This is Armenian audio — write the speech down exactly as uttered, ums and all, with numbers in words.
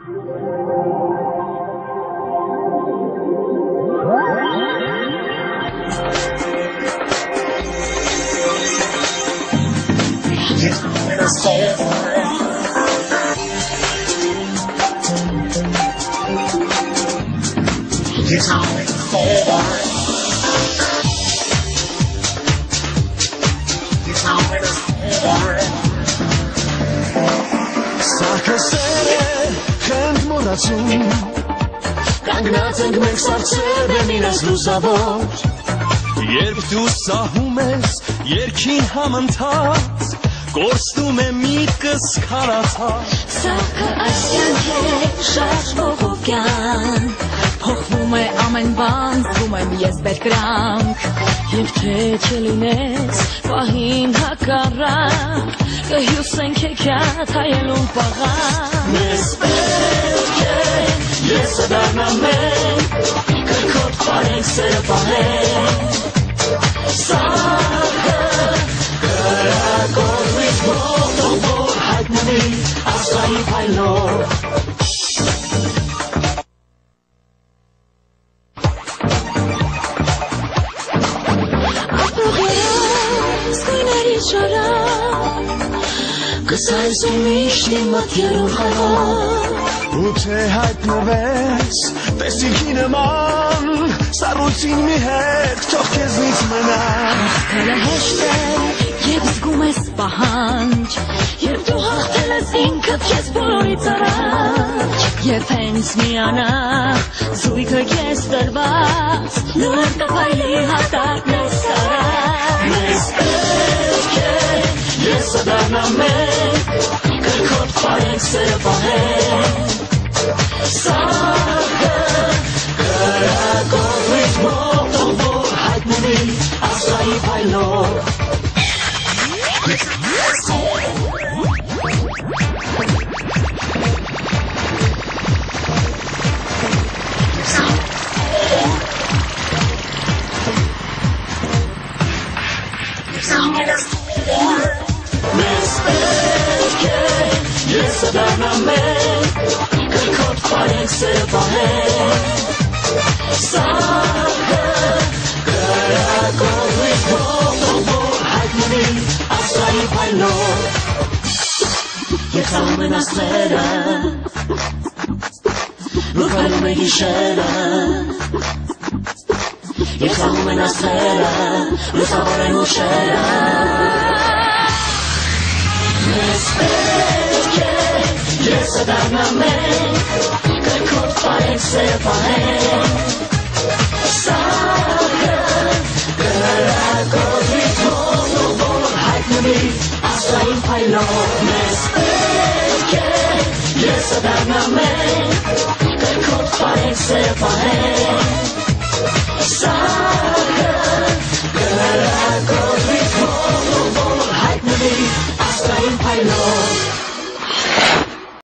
Կանգնած ենք մենք սառցերը մինես լուսավոր Երբ դու սահում ես երկին համընթաց Կորստում է միտքս քարացած Սաղքը այս կյանք է շատ բողոքյան Փոխվում է ամեն բան, զգում եմ ես բերկրանք Եվ թե չլինես պահին հակառակ Կհյուսենք հեքիաթ հայելուն պաղակ Մեզ պետք է Եսը դառնամ մենք, կրքոտ պարենք սերը պահենք Սաղը կրակով ռիթմով Թող որ հայտնվի աստղայի փայլով Ապրողերս գույների շարակ Կսայս ու միշտ իմ մտերում խաղակ Ու թե հայտնվես, տեսիքի նման Սառույցին մի հետ, թող քեզնից մնա Հաղթելը հեշտ է, և զգում ես պահանջ Երբ դու հաղթել ես ինքդ քեզ բոլորից առաջ Եվ հենց միանա, զույգը ես տրված Նոր կվայլի հատակն ես արած Մեզ պետք է, եսը դառնամ մենք Կրքոտ պարենք սերը պահենք Սաղը կրակով ռիթմով Թող որ հայտնվի աստղայի փայլով Մեզ պետք է, եսը դառնամ մենք Կրքոտ պարենք սերը պահենք Սաղը կրակով ռիթմով Թող որ հայտնվի աստղայի փայլով Եվ խաղում են աստղերը Որ փայլում է գիշերը Եվ խաղում են աստղերը Լուսավոր են ուշերը Մեզ պետք է, եսը դառնամ մենք Կրքոտ պարենք սերը պահենք Սաղը կրակով ռիթմով Թող որ հայտնվի աստղայի փայլով Մեզ պետք է, եսը դառնամ մենք Կրքոտ պարենք սերը պահենք Սաղը